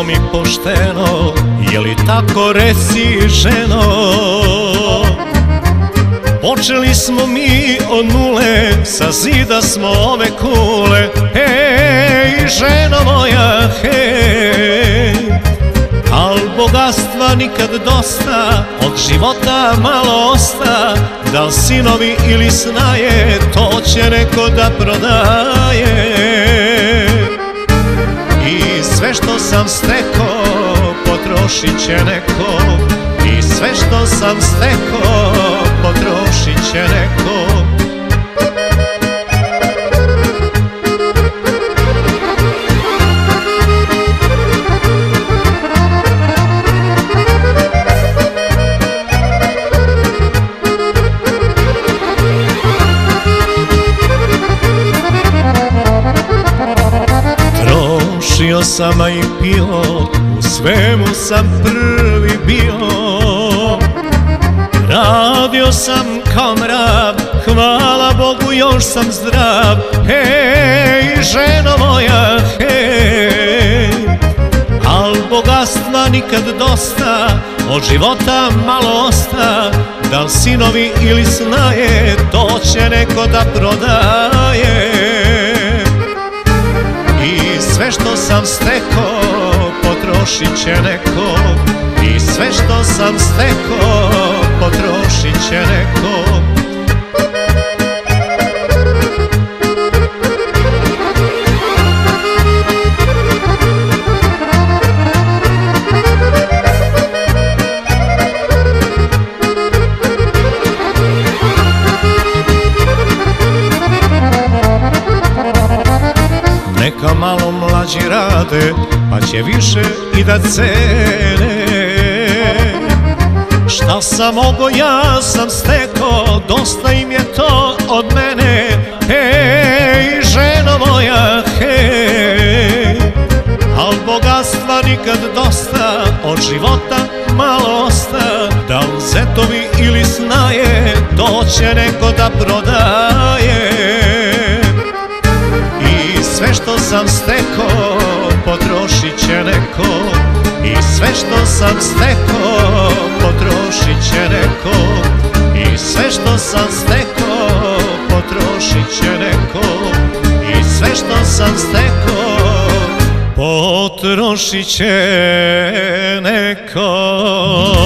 mi pošteno, je li tako reci ženo? Počeli smo mi od nule, sa zida smo ove kule. Hej, ženo moja, hej, al bogatstva nikad dosta, od života malo osta. Da li sinovi ili snaje, to će neko da prodaje. I sve što sam steko, potrošit će neko. I sve što sam steko, potrošit će neko. Trošio sam, a i pio, u svemu sam prvi bio. Radio sam kao mrav, hvala Bogu još sam zdrav. Hej, ženo moja, hej, al bogatstva nikad dosta, od života malo osta. Da li sinovi ili snaje, to će neko da prodaje. I sve što sam steko, potrošit će neko. I sve što sam steko, potrošit će neko. Neka malo mlađi rade, pa će više i da cene. Šta sam mogo, ja sam steko, dosta im je to od mene. Hej, ženo moja, hej, al bogatstva nikad dosta, od života malo osta. Da li zetovi ili snaje, to će neko da prodaje. I sve što sam steko, potrošit će neko. I sve što sam steko, potrošit će neko. I sve što sam steko, potrošit će neko. I sve što sam steko, potrošit će neko.